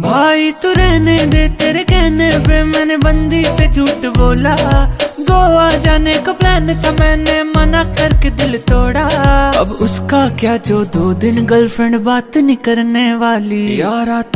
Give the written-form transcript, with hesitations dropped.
भाई तू रहने दे, तेरे कहने पे मैंने बंदी से झूठ बोला। गोवा जाने का प्लान था, मैंने मना करके दिल तोड़ा। अब उसका क्या जो 2 दिन गर्लफ्रेंड बात नहीं करने वाली यारा।